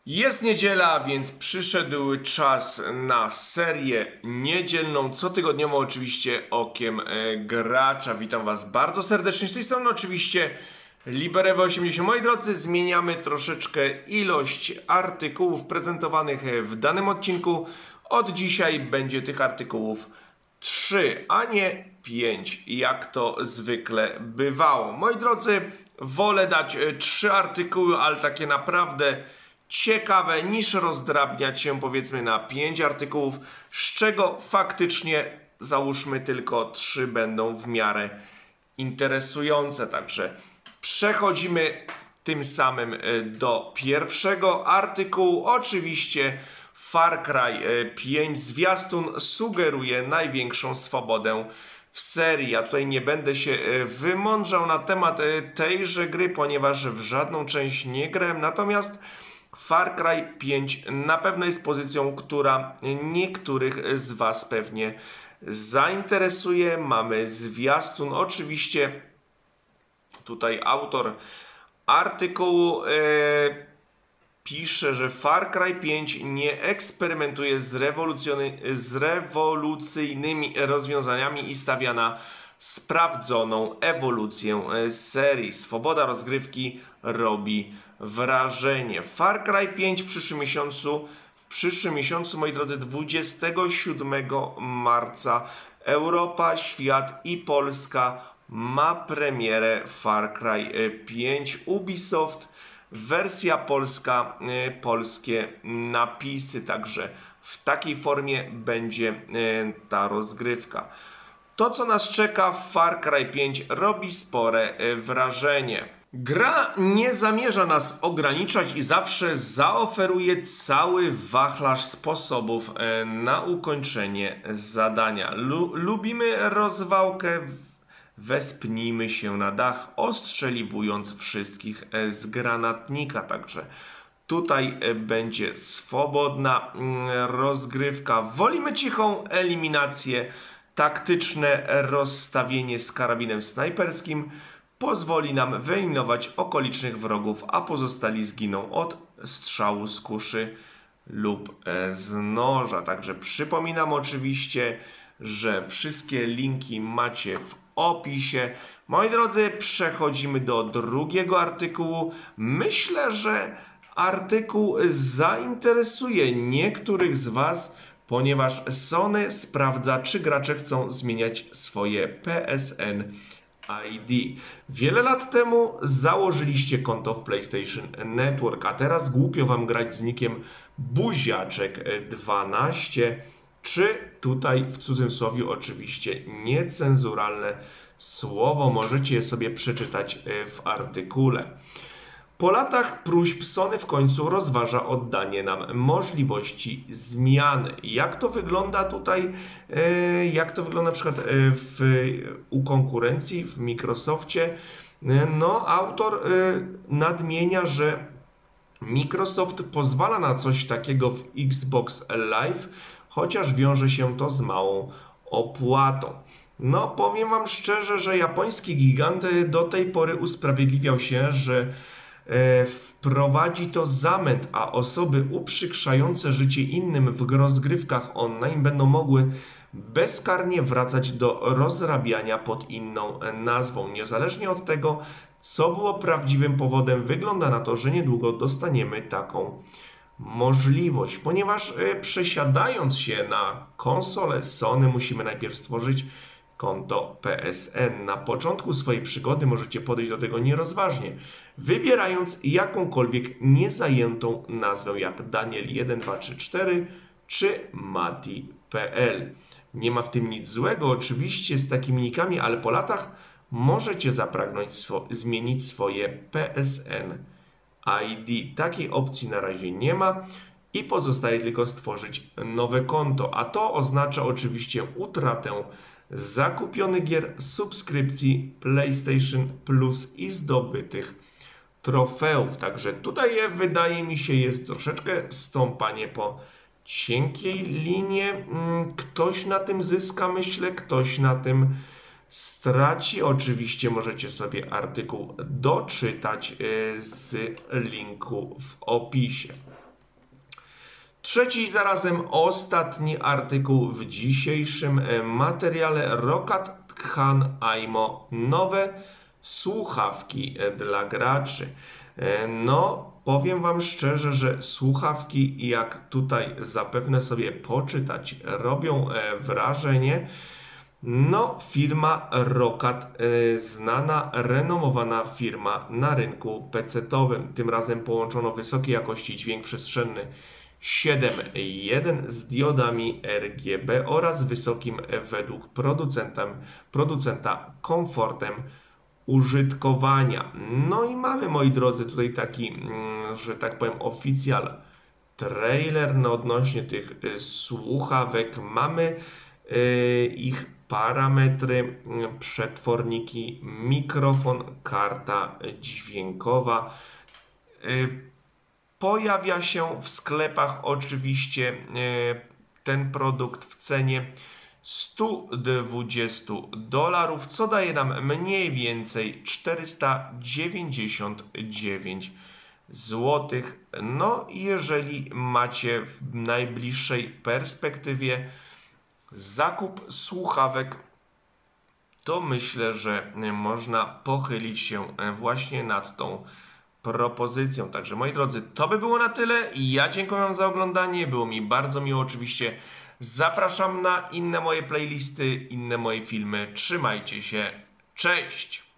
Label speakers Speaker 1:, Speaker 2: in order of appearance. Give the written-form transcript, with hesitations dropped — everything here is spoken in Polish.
Speaker 1: Jest niedziela, więc przyszedł czas na serię niedzielną, cotygodniową oczywiście okiem gracza. Witam Was bardzo serdecznie. Z tej strony oczywiście Liberewy80. Moi drodzy, zmieniamy troszeczkę ilość artykułów prezentowanych w danym odcinku. Od dzisiaj będzie tych artykułów 3, a nie 5, jak to zwykle bywało. Moi drodzy, wolę dać 3 artykuły, ale takie naprawdę ciekawe, niż rozdrabniać się powiedzmy na 5 artykułów, z czego faktycznie załóżmy tylko 3 będą w miarę interesujące. Także przechodzimy tym samym do pierwszego artykułu. Oczywiście Far Cry 5 zwiastun sugeruje największą swobodę w serii. Ja tutaj nie będę się wymądrzał na temat tejże gry, ponieważ w żadną część nie grałem, natomiast Far Cry 5 na pewno jest pozycją, która niektórych z Was pewnie zainteresuje. Mamy zwiastun. Oczywiście tutaj autor artykułu pisze, że Far Cry 5 nie eksperymentuje z rewolucyjnymi rozwiązaniami i stawia na sprawdzoną ewolucję serii. Swoboda rozgrywki robi wrażenie. Far Cry 5 w przyszłym miesiącu, moi drodzy, 27 marca Europa, świat i Polska ma premierę Far Cry 5. Ubisoft, wersja polska, polskie napisy, także w takiej formie będzie ta rozgrywka. To, co nas czeka w Far Cry 5, robi spore wrażenie. Gra nie zamierza nas ograniczać i zawsze zaoferuje cały wachlarz sposobów na ukończenie zadania. Lubimy rozwałkę, wespnijmy się na dach, ostrzeliwując wszystkich z granatnika. Także tutaj będzie swobodna rozgrywka. Wolimy cichą eliminację. Taktyczne rozstawienie z karabinem snajperskim pozwoli nam wyeliminować okolicznych wrogów, a pozostali zginą od strzału z kuszy lub z noża. Także przypominam oczywiście, że wszystkie linki macie w opisie. Moi drodzy, przechodzimy do drugiego artykułu. Myślę, że artykuł zainteresuje niektórych z Was, ponieważ Sony sprawdza, czy gracze chcą zmieniać swoje PSN ID. Wiele lat temu założyliście konto w PlayStation Network, a teraz głupio Wam grać z nickiem Buziaczek12, czy tutaj w cudzysłowie oczywiście niecenzuralne słowo. Możecie je sobie przeczytać w artykule. Po latach próśb Sony w końcu rozważa oddanie nam możliwości zmiany. Jak to wygląda tutaj? Jak to wygląda na przykład u konkurencji w Microsoftie? No, autor nadmienia, że Microsoft pozwala na coś takiego w Xbox Live, chociaż wiąże się to z małą opłatą. No, powiem Wam szczerze, że japoński gigant do tej pory usprawiedliwiał się, że wprowadzi to zamęt, a osoby uprzykrzające życie innym w rozgrywkach online będą mogły bezkarnie wracać do rozrabiania pod inną nazwą. Niezależnie od tego, co było prawdziwym powodem, wygląda na to, że niedługo dostaniemy taką możliwość, ponieważ przesiadając się na konsolę Sony musimy najpierw stworzyć konto PSN. Na początku swojej przygody możecie podejść do tego nierozważnie, wybierając jakąkolwiek niezajętą nazwę jak Daniel1234 czy Mati.pl. Nie ma w tym nic złego oczywiście z takimi nikami, ale po latach możecie zapragnąć zmienić swoje PSN ID. Takiej opcji na razie nie ma i pozostaje tylko stworzyć nowe konto, a to oznacza oczywiście utratę zakupionych gier, subskrypcji PlayStation Plus i zdobytych trofeów. Także tutaj wydaje mi się jest troszeczkę stąpanie po cienkiej linie. Ktoś na tym zyska, myślę, ktoś na tym straci. Oczywiście możecie sobie artykuł doczytać z linku w opisie. Trzeci i zarazem ostatni artykuł w dzisiejszym materiale. Rokat Khan Aimo. Nowe słuchawki dla graczy. No, powiem Wam szczerze, że słuchawki, jak tutaj zapewne sobie poczytać, robią wrażenie. No, firma Rokat, znana, renomowana firma na rynku PC-towym. Tym razem połączono wysokiej jakości dźwięk przestrzenny 7.1 z diodami RGB oraz wysokim według producenta komfortem użytkowania. No i mamy, moi drodzy, tutaj taki, że tak powiem, oficjal trailer odnośnie tych słuchawek. Mamy ich parametry, przetworniki, mikrofon, karta dźwiękowa. Pojawia się w sklepach oczywiście ten produkt w cenie $120, co daje nam mniej więcej 499 zł. No, jeżeli macie w najbliższej perspektywie zakup słuchawek, to myślę, że można pochylić się właśnie nad tą propozycją. Także moi drodzy, to by było na tyle. Ja dziękuję Wam za oglądanie. Było mi bardzo miło oczywiście. Zapraszam na inne moje playlisty, inne moje filmy. Trzymajcie się. Cześć!